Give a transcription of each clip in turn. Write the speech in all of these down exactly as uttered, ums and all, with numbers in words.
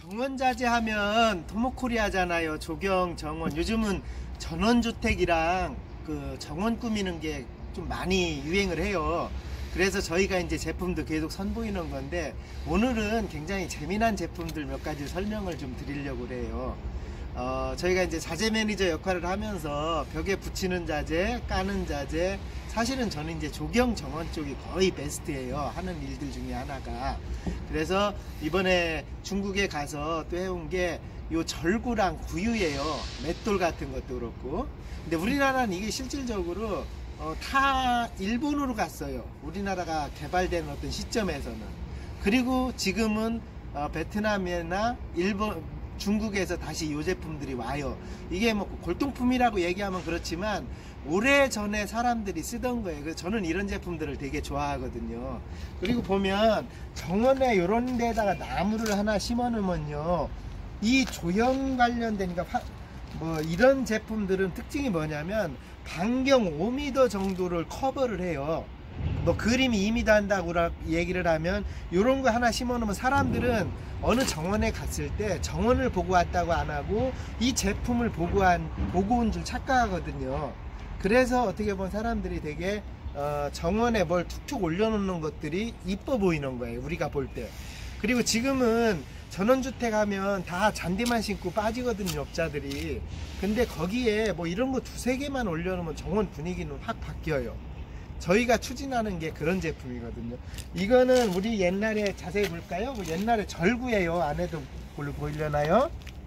정원자재 하면 토목코리아잖아요. 조경, 정원. 요즘은 전원주택이랑 그 정원 꾸미는 게 좀 많이 유행을 해요. 그래서 저희가 이제 제품도 계속 선보이는 건데, 오늘은 굉장히 재미난 제품들 몇 가지 설명을 좀 드리려고 해요. 어, 저희가 이제 자재 매니저 역할을 하면서 벽에 붙이는 자재, 까는 자재, 사실은 저는 이제 조경 정원 쪽이 거의 베스트예요. 하는 일들 중에 하나가. 그래서 이번에 중국에 가서 또 해온 게 요 절구랑 구유예요. 맷돌 같은 것도 그렇고. 근데 우리나라는 이게 실질적으로 어, 타 일본으로 갔어요. 우리나라가 개발된 어떤 시점에서는. 그리고 지금은 어, 베트남이나 일본, 중국에서 다시 이 제품들이 와요. 이게 뭐 골동품이라고 얘기하면 그렇지만 오래전에 사람들이 쓰던 거예요. 그래서 저는 이런 제품들을 되게 좋아하거든요. 그리고 보면 정원에 이런 데다가 나무를 하나 심어 놓으면요, 이 조형 관련되니까 화, 뭐 이런 제품들은 특징이 뭐냐면 반경 오 미터 정도를 커버를 해요. 뭐 그림이 이 미터 한다고 얘기를 하면 이런 거 하나 심어 놓으면 사람들은 어느 정원에 갔을 때 정원을 보고 왔다고 안 하고 이 제품을 보고 한 보고 온 줄 착각하거든요. 그래서 어떻게 보면 사람들이 되게 어, 정원에 뭘 툭툭 올려놓는 것들이 이뻐 보이는 거예요, 우리가 볼 때. 그리고 지금은 전원주택 하면 다 잔디만 신고 빠지거든요, 업자들이. 근데 거기에 뭐 이런 거 두세 개만 올려놓으면 정원 분위기는 확 바뀌어요. 저희가 추진하는 게 그런 제품이거든요. 이거는 우리 옛날에 자세히 볼까요? 옛날에 절구예요. 안에도 보이려나요?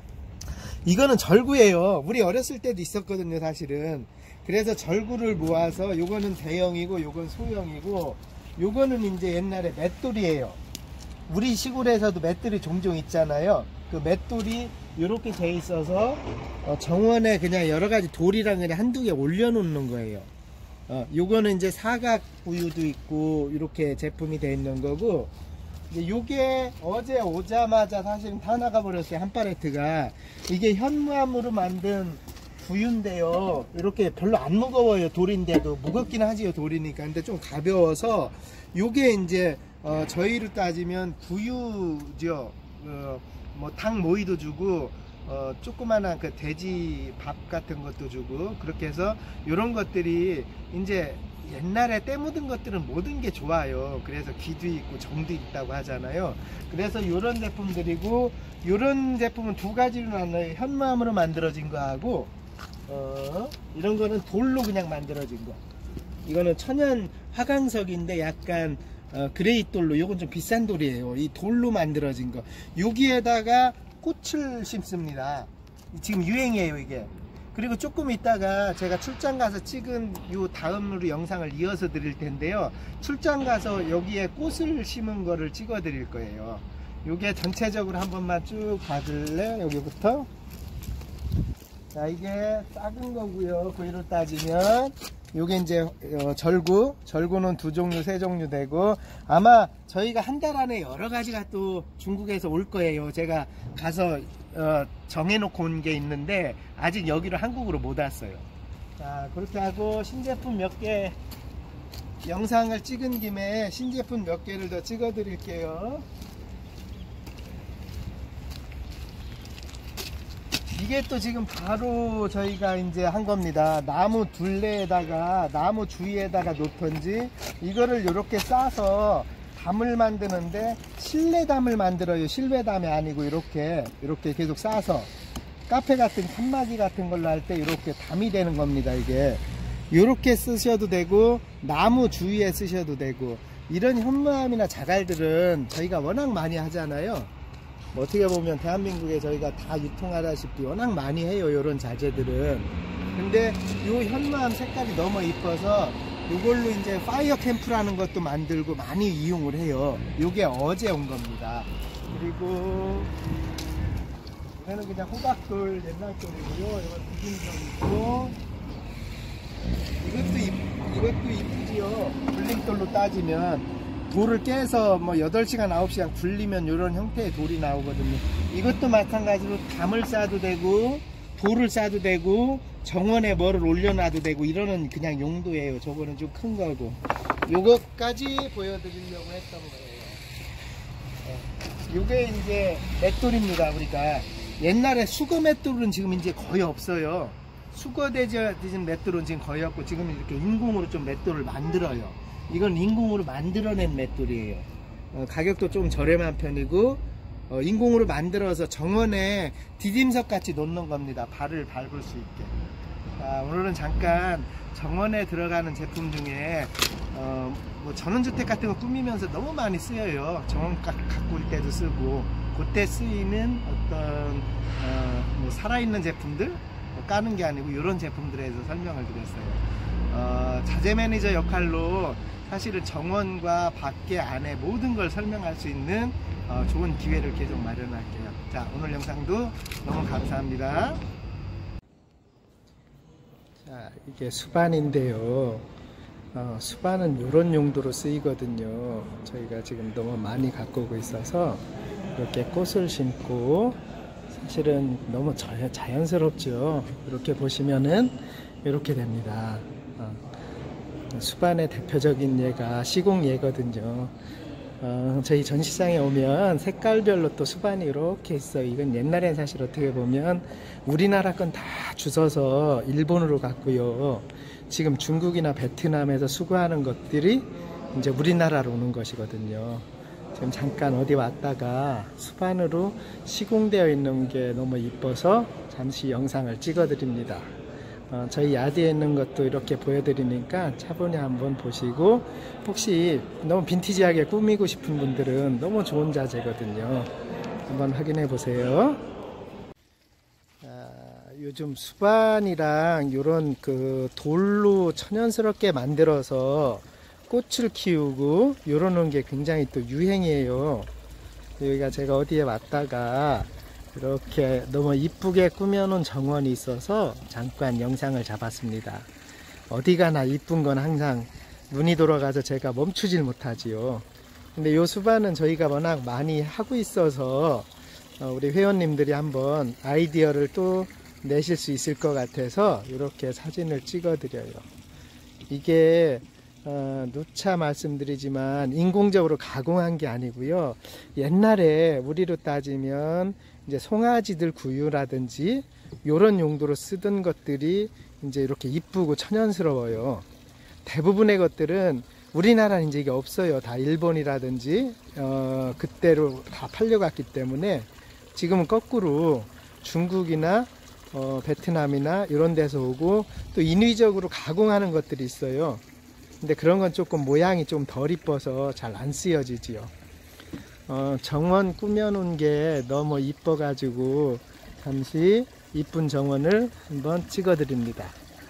이거는 절구예요. 우리 어렸을 때도 있었거든요, 사실은. 그래서 절구를 모아서 요거는 대형이고 요건 소형이고, 요거는 이제 옛날에 맷돌이에요. 우리 시골에서도 맷돌이 종종 있잖아요. 그 맷돌이 이렇게 돼 있어서 정원에 그냥 여러 가지 돌이랑 그냥 한두 개 올려놓는 거예요. 어, 요거는 이제 사각 구유도 있고 이렇게 제품이 되어 있는 거고, 이제 요게 어제 오자마자 사실은 다 나가 버렸어요, 한 팔레트가. 이게 현무암으로 만든 구유인데요, 이렇게 별로 안 무거워요. 돌인데도 무겁긴 하지요, 돌이니까. 근데 좀 가벼워서 요게 이제 어, 저희로 따지면 구유죠. 어, 뭐 닭 모이도 주고 어, 조그만한 그 돼지 밥 같은 것도 주고, 그렇게 해서 이런 것들이 이제 옛날에 때 묻은 것들은 모든 게 좋아요. 그래서 기도 있고 정도 있다고 하잖아요. 그래서 이런 제품들이고, 이런 제품은 두 가지로 나눠요. 현무암으로 만들어진 거하고 어, 이런 거는 돌로 그냥 만들어진 거. 이거는 천연 화강석인데 약간 어, 그레이 돌로, 요건 좀 비싼 돌이에요. 이 돌로 만들어진 거. 여기에다가 꽃을 심습니다. 지금 유행이에요, 이게. 그리고 조금 있다가 제가 출장 가서 찍은 요 다음으로 영상을 이어서 드릴 텐데요, 출장 가서 여기에 꽃을 심은 거를 찍어 드릴 거예요. 요게 전체적으로 한 번만 쭉 봐줄래? 여기부터. 자, 이게 작은 거고요. 그로 따지면 요게 이제 어, 절구, 절구는 두 종류, 세 종류 되고, 아마 저희가 한 달 안에 여러 가지가 또 중국에서 올 거예요. 제가 가서 어, 정해놓고 온 게 있는데 아직 여기로 한국으로 못 왔어요. 자, 그렇게 하고 신제품 몇 개, 영상을 찍은 김에 신제품 몇 개를 더 찍어 드릴게요. 이게 또 지금 바로 저희가 이제 한 겁니다. 나무 둘레에다가, 나무 주위에다가 놓던지, 이거를 이렇게 싸서 담을 만드는데, 실내담을 만들어요. 실외담이 아니고 이렇게 이렇게 계속 싸서 카페 같은 칸막이 같은 걸로 할 때 이렇게 담이 되는 겁니다. 이게 이렇게 쓰셔도 되고, 나무 주위에 쓰셔도 되고. 이런 현무암이나 자갈들은 저희가 워낙 많이 하잖아요. 뭐 어떻게 보면 대한민국에 저희가 다 유통하다시피 워낙 많이 해요, 이런 자재들은. 근데 요 현무암 색깔이 너무 이뻐서 이걸로 이제 파이어 캠프라는 것도 만들고 많이 이용을 해요. 요게 어제 온 겁니다. 그리고 이거는 그냥 호박돌, 옛날 돌이고요. 이건 비빔돌이고, 이것도 이, 이것도 이쁘지요. 불링돌로 따지면 돌을 깨서 뭐 여덟 시간 아홉 시간 굴리면 이런 형태의 돌이 나오거든요. 이것도 마찬가지로 담을 싸도 되고 돌을 싸도 되고 정원에 뭐를 올려놔도 되고 이러는 그냥 용도예요. 저거는 좀 큰 거고. 요것까지 보여드리려고 했던 거예요. 네. 요게 이제 맷돌입니다. 우리가 옛날에 수거 맷돌은 지금 이제 거의 없어요. 수거되진 맷돌은 지금 거의 없고, 지금 이렇게 인공으로 좀 맷돌을 만들어요. 이건 인공으로 만들어낸 맷돌이에요. 어, 가격도 좀 저렴한 편이고, 어, 인공으로 만들어서 정원에 디딤석 같이 놓는 겁니다. 발을 밟을 수 있게. 자, 오늘은 잠깐 정원에 들어가는 제품 중에 어, 뭐 전원주택 같은 거 꾸미면서 너무 많이 쓰여요. 정원 가꿀 때도 쓰고, 그때 쓰이는 어떤 어, 뭐 살아있는 제품들, 뭐 까는 게 아니고 이런 제품들에 대해서 설명을 드렸어요. 어, 자재 매니저 역할로 사실은 정원과 밖에 안에 모든 걸 설명할 수 있는 어, 좋은 기회를 계속 마련할게요. 자, 오늘 영상도 너무 감사합니다. 자, 이게 수반인데요. 어, 수반은 이런 용도로 쓰이거든요. 저희가 지금 너무 많이 갖고 오고 있어서 이렇게 꽃을 심고, 사실은 너무 자연스럽죠. 이렇게 보시면은 이렇게 됩니다. 어, 수반의 대표적인 예가 시공예거든요. 어, 저희 전시장에 오면 색깔별로 또 수반이 이렇게 있어요. 이건 옛날엔 사실 어떻게 보면 우리나라 건 다 주워서 일본으로 갔고요. 지금 중국이나 베트남에서 수거하는 것들이 이제 우리나라로 오는 것이거든요. 지금 잠깐 어디 왔다가 수반으로 시공되어 있는 게 너무 이뻐서 잠시 영상을 찍어 드립니다. 어, 저희 야드에 있는 것도 이렇게 보여드리니까 차분히 한번 보시고, 혹시 너무 빈티지하게 꾸미고 싶은 분들은 너무 좋은 자재거든요. 한번 확인해 보세요. 아, 요즘 수반이랑 이런 그 돌로 천연스럽게 만들어서 꽃을 키우고 이러는 게 굉장히 또 유행이에요. 여기가 제가 어디에 왔다가 이렇게 너무 이쁘게 꾸며놓은 정원이 있어서 잠깐 영상을 잡았습니다. 어디 가나 이쁜 건 항상 눈이 돌아가서 제가 멈추질 못하지요. 근데 이 수반은 저희가 워낙 많이 하고 있어서 우리 회원님들이 한번 아이디어를 또 내실 수 있을 것 같아서 이렇게 사진을 찍어 드려요. 이게 어, 누차 말씀드리지만 인공적으로 가공한 게 아니고요. 옛날에 우리로 따지면 이제 송아지들 구유라든지 요런 용도로 쓰던 것들이 이제 이렇게 이쁘고 천연스러워요. 대부분의 것들은 우리나라는 이제 이게 없어요. 다 일본이라든지 어, 그때로 다 팔려갔기 때문에 지금은 거꾸로 중국이나 어, 베트남이나 이런 데서 오고, 또 인위적으로 가공하는 것들이 있어요. 근데 그런 건 조금 모양이 좀 덜 이뻐서 잘 안 쓰여지지요. 어, 정원 꾸며놓은 게 너무 이뻐 가지고 잠시 이쁜 정원을 한번 찍어 드립니다.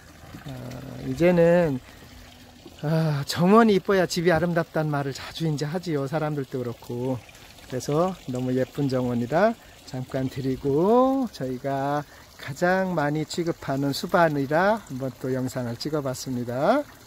어, 이제는 아, 정원이 이뻐야 집이 아름답다는 말을 자주 이제 하지요. 사람들도 그렇고. 그래서 너무 예쁜 정원이라 잠깐 드리고, 저희가 가장 많이 취급하는 수반이라 한번 또 영상을 찍어 봤습니다.